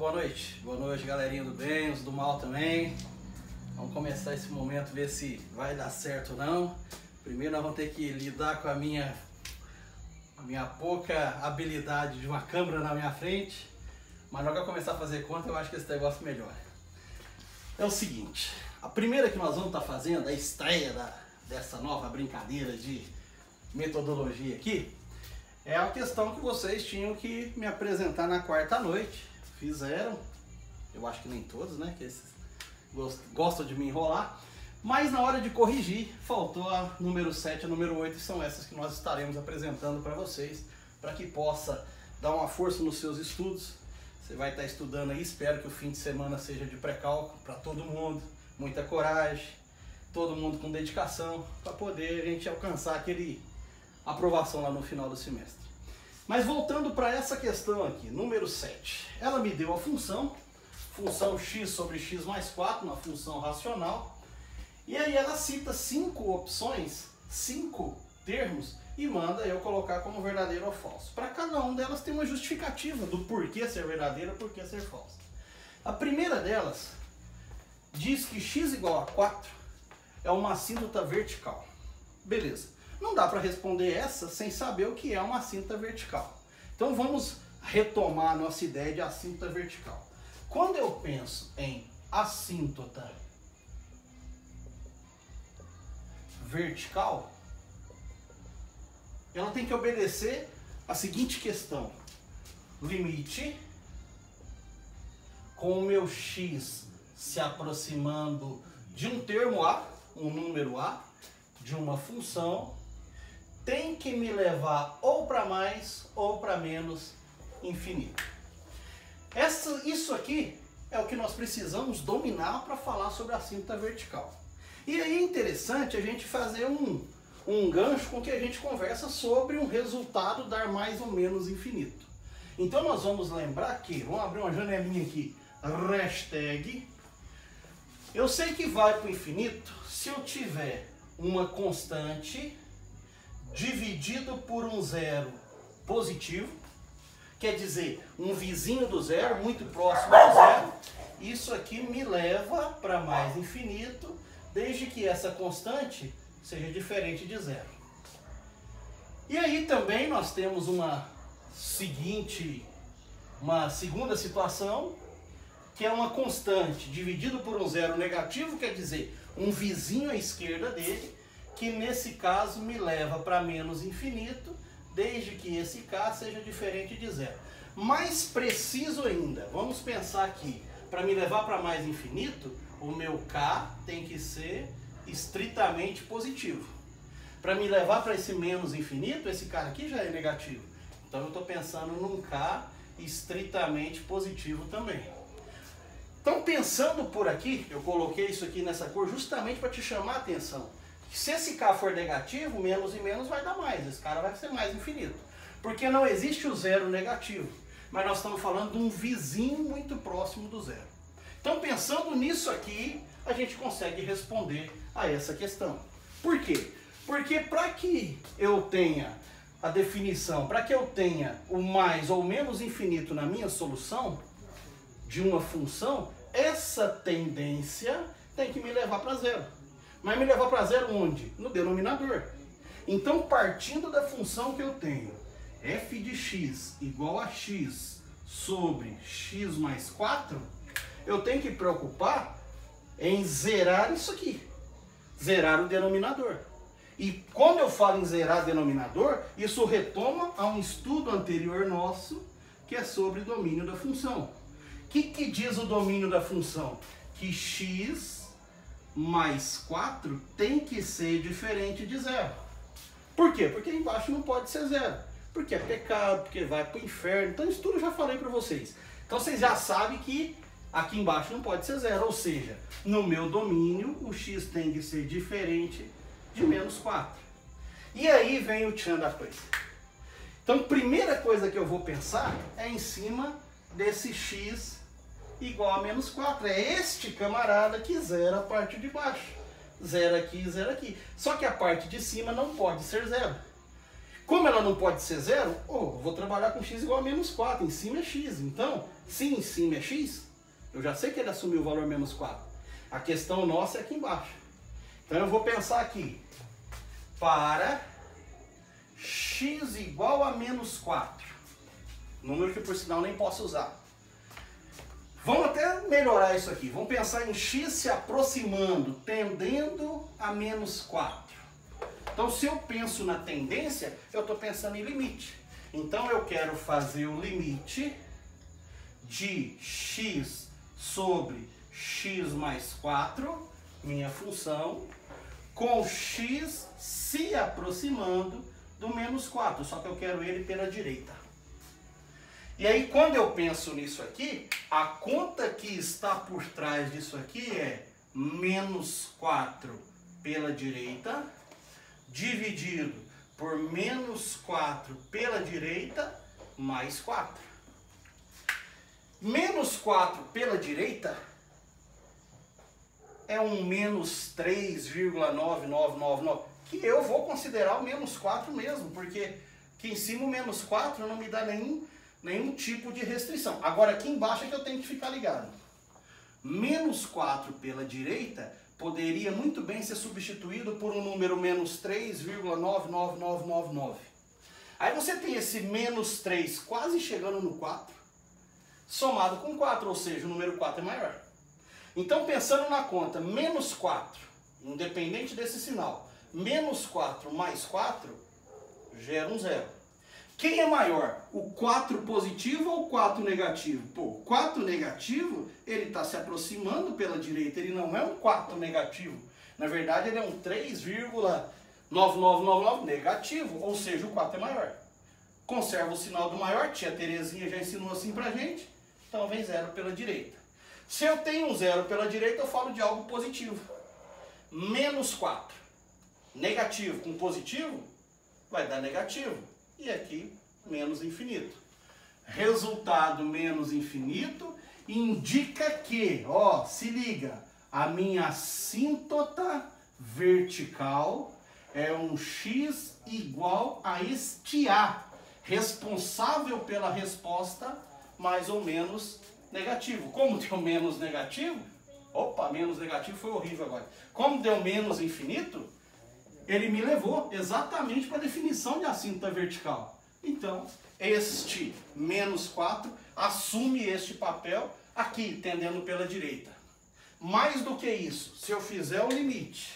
Boa noite, galerinha do bem, os do mal também. Vamos começar esse momento, ver se vai dar certo ou não. Primeiro nós vamos ter que lidar com a minha pouca habilidade de uma câmera na minha frente. Mas logo que eu começar a fazer conta, eu acho que esse negócio melhora. É o seguinte, a primeira que nós vamos estar fazendo, a estreia dessa nova brincadeira de metodologia aqui, é a questão que vocês tinham que me apresentar na quarta noite. Fizeram, eu acho que nem todos, né, que esses gostam de me enrolar, mas na hora de corrigir, faltou a número 7 e a número 8, e são essas que nós estaremos apresentando para vocês, para que possa dar uma força nos seus estudos. Você vai estar estudando aí, espero que o fim de semana seja de pré-cálculo para todo mundo, muita coragem, todo mundo com dedicação, para poder a gente alcançar aquele aprovação lá no final do semestre. Mas voltando para essa questão aqui, número 7, ela me deu a função x sobre x mais 4, uma função racional, e aí ela cita 5 opções, 5 termos, e manda eu colocar como verdadeiro ou falso. Para cada um delas tem uma justificativa do porquê ser verdadeiro e porquê ser falso. A primeira delas diz que x igual a 4 é uma assíntota vertical. Beleza. Não dá para responder essa sem saber o que é uma assíntota vertical. Então vamos retomar a nossa ideia de assíntota vertical. Quando eu penso em assíntota vertical, ela tem que obedecer a seguinte questão: limite com o meu x se aproximando de um termo A, um número A, de uma função, tem que me levar ou para mais ou para menos infinito. Isso aqui é o que nós precisamos dominar para falar sobre a assíntota vertical. E aí é interessante a gente fazer um gancho com que a gente conversa sobre um resultado dar mais ou menos infinito. Então nós vamos lembrar que, vamos abrir uma janelinha aqui, hashtag, eu sei que vai para o infinito se eu tiver uma constante dividido por um zero positivo, quer dizer, um vizinho do zero, muito próximo do zero. Isso aqui me leva para mais infinito, desde que essa constante seja diferente de zero. E aí também nós temos uma segunda situação, que é uma constante dividido por um zero negativo, quer dizer, um vizinho à esquerda dele, que nesse caso me leva para menos infinito, desde que esse k seja diferente de zero. Mais preciso ainda, vamos pensar aqui, para me levar para mais infinito, o meu k tem que ser estritamente positivo. Para me levar para esse menos infinito, esse cara aqui já é negativo. Então eu estou pensando num k estritamente positivo também. Então pensando por aqui, eu coloquei isso aqui nessa cor justamente para te chamar a atenção. Se esse k for negativo, menos e menos vai dar mais. Esse cara vai ser mais infinito. Porque não existe o zero negativo. Mas nós estamos falando de um vizinho muito próximo do zero. Então pensando nisso aqui, a gente consegue responder a essa questão. Por quê? Porque para que eu tenha a definição, para que eu tenha o mais ou menos infinito na minha solução de uma função, essa tendência tem que me levar para zero. Mas me levar para zero onde? No denominador. Então, partindo da função que eu tenho, f de x igual a x sobre x mais 4, eu tenho que preocupar em zerar isso aqui. Zerar o denominador. E quando eu falo em zerar denominador, isso retoma a um estudo anterior nosso, que é sobre domínio da função. O que diz o domínio da função? Que x mais 4 tem que ser diferente de zero. Por quê? Porque embaixo não pode ser zero. Porque é pecado, porque vai para o inferno. Então isso tudo eu já falei para vocês. Então vocês já sabem que aqui embaixo não pode ser zero. Ou seja, no meu domínio o x tem que ser diferente de menos 4. E aí vem o tchan da coisa. Então a primeira coisa que eu vou pensar é em cima desse x igual a menos 4. É este camarada que zera a parte de baixo. Zero aqui, zero aqui. Só que a parte de cima não pode ser zero. Como ela não pode ser zero, vou trabalhar com x igual a menos 4. Em cima é x. Então, se em cima é x, eu já sei que ele assumiu o valor menos 4. A questão nossa é aqui embaixo. Então eu vou pensar aqui. Para x igual a menos 4. Número que por sinal nem posso usar. Vamos até melhorar isso aqui. Vamos pensar em x se aproximando, tendendo a menos 4. Então, se eu penso na tendência, eu estou pensando em limite. Então, eu quero fazer o limite de x sobre x mais 4, minha função, com x se aproximando do menos 4. Só que eu quero ele pela direita. E aí, quando eu penso nisso aqui, a conta que está por trás disso aqui é menos 4 pela direita, dividido por menos 4 pela direita, mais 4. Menos 4 pela direita é um menos 3,9999, que eu vou considerar o menos 4 mesmo, porque aqui em cima o menos 4 não me dá nenhum tipo de restrição. Agora aqui embaixo é que eu tenho que ficar ligado. Menos 4 pela direita poderia muito bem ser substituído por um número menos 3,99999. Aí você tem esse menos 3 quase chegando no 4, somado com 4, ou seja, o número 4 é maior. Então, pensando na conta, menos 4, independente desse sinal, menos 4 mais 4, gera um zero. Quem é maior, o 4 positivo ou o 4 negativo? Pô, o 4 negativo, ele está se aproximando pela direita, ele não é um 4 negativo. Na verdade, ele é um 3,9999 negativo, ou seja, o 4 é maior. Conserva o sinal do maior, tia Terezinha já ensinou assim pra gente, então vem zero pela direita. Se eu tenho um zero pela direita, eu falo de algo positivo. Menos 4, negativo com positivo, vai dar negativo. E aqui, menos infinito. Resultado menos infinito indica que, se liga, a minha assíntota vertical é um x igual a este A, responsável pela resposta mais ou menos negativo. Como deu menos negativo, menos negativo foi horrível agora. Como deu menos infinito, ele me levou exatamente para a definição de assíntota vertical. Então, este menos 4 assume este papel aqui, tendendo pela direita. Mais do que isso, se eu fizer o limite,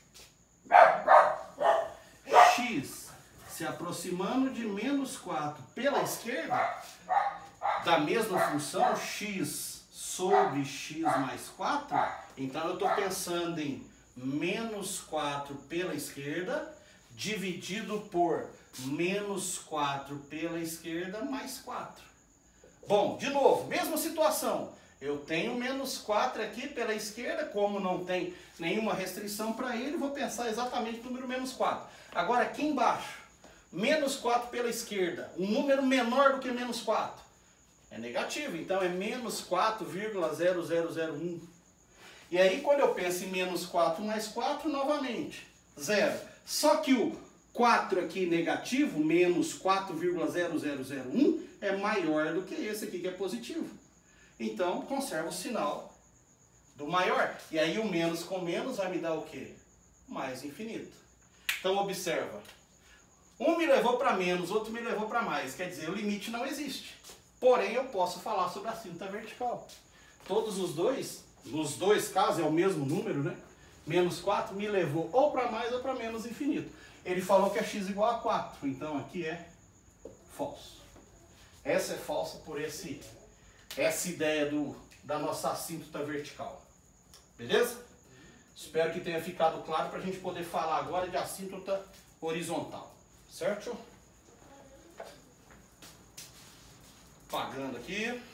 x se aproximando de menos 4 pela esquerda, da mesma função, x sobre x mais 4, então eu estou pensando em menos 4 pela esquerda, dividido por menos 4 pela esquerda, mais 4. Bom, de novo, mesma situação. Eu tenho menos 4 aqui pela esquerda, como não tem nenhuma restrição para ele, vou pensar exatamente no número menos 4. Agora, aqui embaixo, menos 4 pela esquerda, um número menor do que menos 4. É negativo, então é menos 4,0001. E aí, quando eu penso em menos 4 mais 4, novamente, zero. Só que o 4 aqui negativo, menos 4,0001, é maior do que esse aqui que é positivo. Então, conserva o sinal do maior. E aí, o menos com menos vai me dar o quê? Mais infinito. Então, observa. Um me levou para menos, outro me levou para mais. Quer dizer, o limite não existe. Porém, eu posso falar sobre a assíntota vertical. Todos os dois... Nos dois casos é o mesmo número, né? Menos 4 me levou ou para mais ou para menos infinito. Ele falou que é x igual a 4, então aqui é falso. Essa é falsa por essa ideia da nossa assíntota vertical. Beleza? Espero que tenha ficado claro para a gente poder falar agora de assíntota horizontal. Certo? Apagando aqui.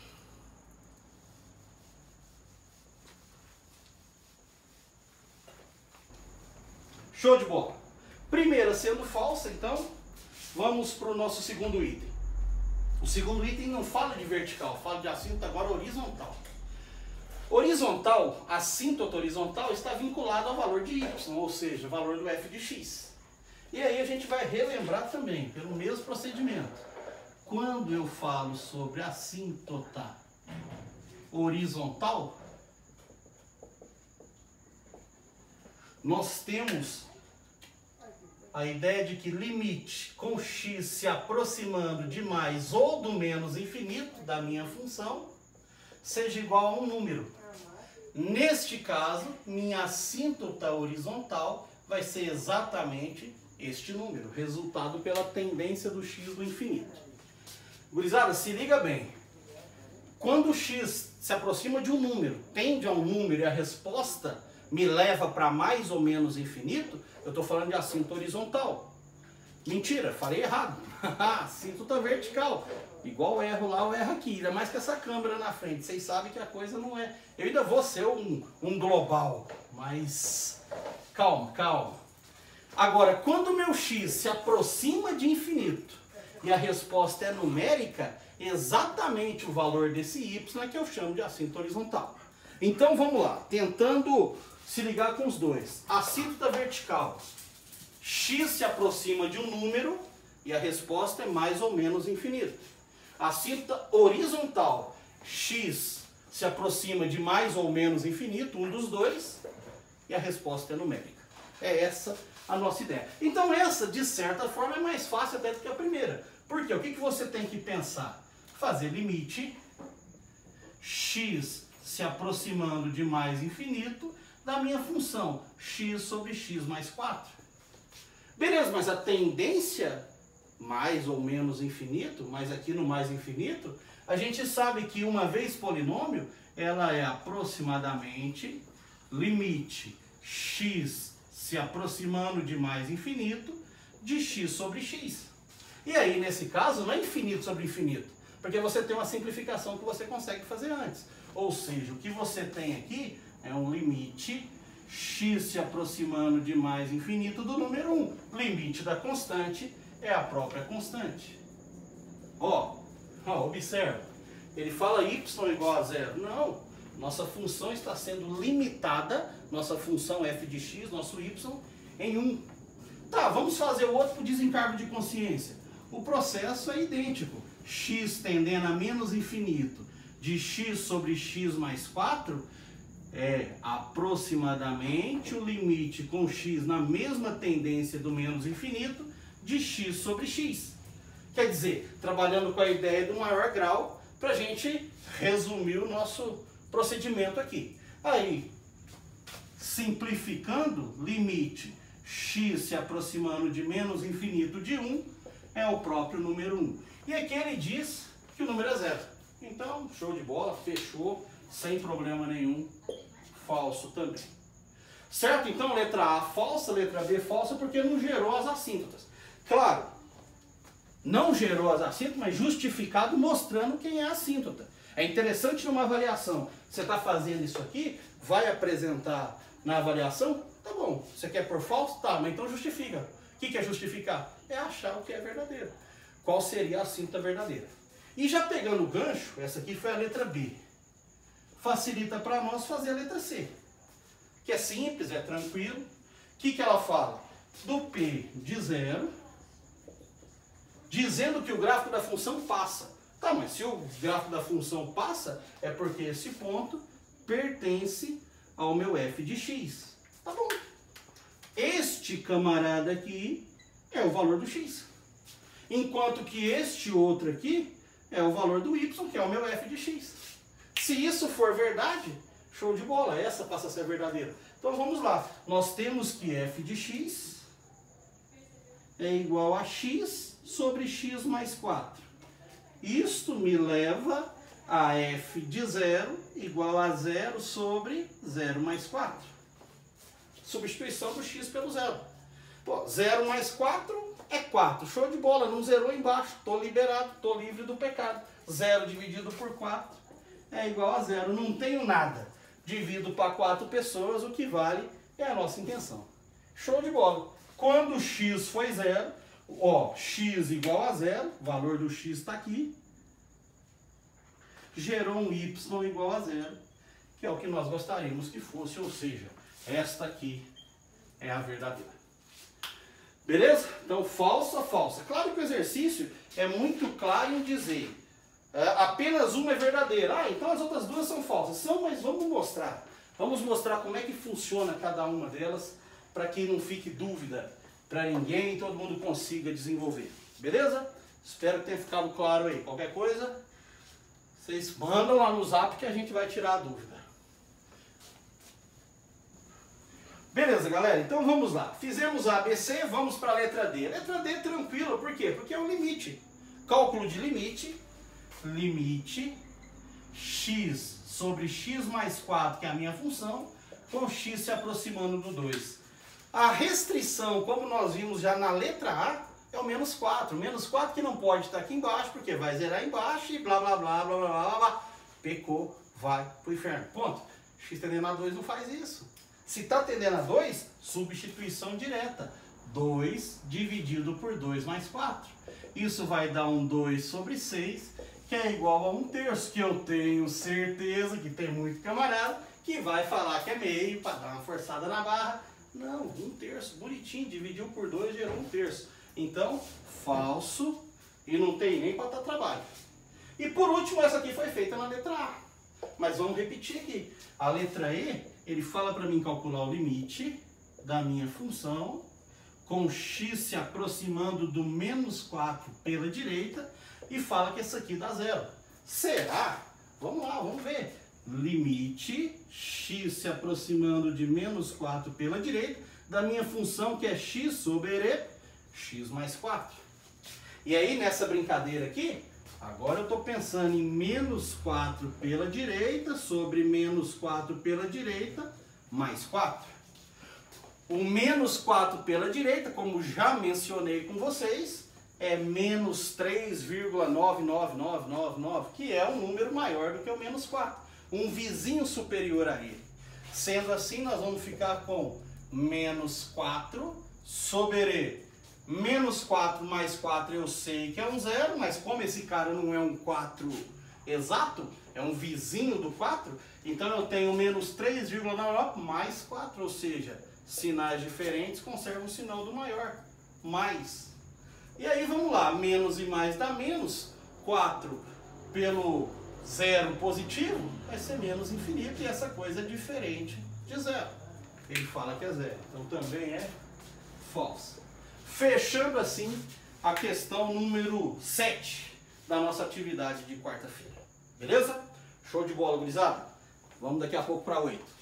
Show de bola. Primeira sendo falsa, então, vamos para o nosso segundo item. O segundo item não fala de vertical, fala de assíntota agora horizontal. Horizontal, assíntota horizontal está vinculado ao valor de y, ou seja, valor do f de x. E aí a gente vai relembrar também, pelo mesmo procedimento. Quando eu falo sobre assíntota horizontal, nós temos a ideia de que limite com x se aproximando de mais ou do menos infinito da minha função seja igual a um número. Neste caso, minha assíntota horizontal vai ser exatamente este número, resultado pela tendência do x do infinito. Gurizada, se liga bem. Quando o x se aproxima de um número, tende a um número e a resposta me leva para mais ou menos infinito, eu estou falando de assíntota horizontal. Mentira, falei errado. Assíntota vertical. Igual eu erro lá, eu erro aqui. Ainda mais que essa câmera na frente. Vocês sabem que a coisa não é... Eu ainda vou ser um global, mas calma, calma. Agora, quando o meu x se aproxima de infinito e a resposta é numérica, exatamente o valor desse y é que eu chamo de assíntota horizontal. Então vamos lá, tentando se ligar com os dois. Assíntota vertical, x se aproxima de um número e a resposta é mais ou menos infinito. Assíntota horizontal, x se aproxima de mais ou menos infinito, um dos dois, e a resposta é numérica. É essa a nossa ideia. Então essa, de certa forma, é mais fácil até do que a primeira. Por quê? O que você tem que pensar? Fazer limite, x se aproximando de mais infinito, da minha função, x sobre x mais 4. Beleza, mas a tendência, mais ou menos infinito, mas aqui no mais infinito, a gente sabe que uma vez polinômio, ela é aproximadamente limite x se aproximando de mais infinito de x sobre x. E aí, nesse caso, não é infinito sobre infinito, porque você tem uma simplificação que você consegue fazer antes. Ou seja, o que você tem aqui é um limite x se aproximando de mais infinito do número 1. Limite da constante é a própria constante. Observa. Ele fala y igual a zero. Não, nossa função está sendo limitada, nossa função f de x, nosso y, em 1. Tá, vamos fazer o outro por desencargo de consciência. O processo é idêntico. X tendendo a menos infinito de x sobre x mais 4 é aproximadamente o limite com x na mesma tendência do menos infinito de x sobre x. Quer dizer, trabalhando com a ideia do maior grau, para a gente resumir o nosso procedimento aqui. Aí, simplificando, limite x se aproximando de menos infinito de 1 é o próprio número 1. E aqui ele diz que o número é zero. Então, show de bola, fechou, sem problema nenhum, falso também. Certo? Então, letra A falsa, letra B falsa, porque não gerou as assíntotas. Claro, não gerou as assíntotas, mas justificado mostrando quem é a assíntota. É interessante numa avaliação, você está fazendo isso aqui, vai apresentar na avaliação, tá bom, você quer por falso? Tá, mas então justifica. O que é justificar? É achar o que é verdadeiro. Qual seria a assíntota verdadeira? E já pegando o gancho, essa aqui foi a letra B. Facilita para nós fazer a letra C. Que é simples, é tranquilo. O que ela fala? Do P de zero, dizendo que o gráfico da função passa. Tá, mas se o gráfico da função passa, é porque esse ponto pertence ao meu f de x. Tá bom. Este camarada aqui é o valor do x. Enquanto que este outro aqui é o valor do y, que é o meu f de x. Se isso for verdade, show de bola, essa passa a ser verdadeira. Então vamos lá, nós temos que f de x é igual a x sobre x mais 4. Isto me leva a f de zero igual a 0 sobre 0 mais 4. Substituição do x pelo zero. Pô, 0 mais 4 é 4. Show de bola, não zerou embaixo. Estou liberado, estou livre do pecado. 0 dividido por 4 é igual a 0. Não tenho nada. Divido para 4 pessoas, o que vale é a nossa intenção. Show de bola. Quando o x foi 0, x igual a 0, o valor do x está aqui, gerou um y igual a 0, que é o que nós gostaríamos que fosse, ou seja, esta aqui é a verdadeira. Beleza? Então, falsa, falsa. Claro que o exercício é muito claro em dizer apenas uma é verdadeira. Ah, então as outras duas são falsas. São, mas vamos mostrar. Vamos mostrar como é que funciona cada uma delas para que não fique dúvida para ninguém e todo mundo consiga desenvolver. Beleza? Espero que tenha ficado claro aí. Qualquer coisa, vocês mandam lá no zap que a gente vai tirar a dúvida. Beleza, galera? Então vamos lá. Fizemos a ABC, vamos para a letra D. A letra D é tranquila, por quê? Porque é um limite. Cálculo de limite. Limite x sobre x mais 4, que é a minha função, com x se aproximando do 2. A restrição, como nós vimos já na letra A, é o menos 4. Menos 4 que não pode estar aqui embaixo, porque vai zerar embaixo e blá blá blá blá blá blá blá. Pecou, vai pro inferno. Ponto. X tendendo a 2 não faz isso. Se está tendendo a 2, substituição direta. 2 dividido por 2 mais 4. Isso vai dar um 2 sobre 6, que é igual a 1/3, que eu tenho certeza que tem muito camarada que vai falar que é meio para dar uma forçada na barra. Não, 1/3, bonitinho, dividiu por 2, gerou 1/3. Então, falso e não tem nem para dar trabalho. E por último, essa aqui foi feita na letra A. Mas vamos repetir aqui. A letra E, ele fala para mim calcular o limite da minha função com x se aproximando do menos 4 pela direita e fala que essa aqui dá 0. Será? Vamos lá, vamos ver. Limite x se aproximando de menos 4 pela direita da minha função que é x sobre x mais 4. E aí nessa brincadeira aqui, agora eu estou pensando em menos 4 pela direita sobre menos 4 pela direita mais 4. O menos 4 pela direita, como já mencionei com vocês, é menos 3,99999, que é um número maior do que o menos 4. Um vizinho superior a ele. Sendo assim, nós vamos ficar com menos 4 sobre menos 4 mais 4 eu sei que é um 0, mas como esse cara não é um 4 exato, é um vizinho do 4, então eu tenho menos 3,99 mais 4, ou seja, sinais diferentes conservam o sinal do maior, mais. E aí vamos lá, menos e mais dá menos, 4 pelo 0 positivo vai ser menos infinito, e essa coisa é diferente de 0. Ele fala que é 0, então também é falso. Fechando assim a questão número 7 da nossa atividade de quarta-feira. Beleza? Show de bola, gurizada? Vamos daqui a pouco para 8.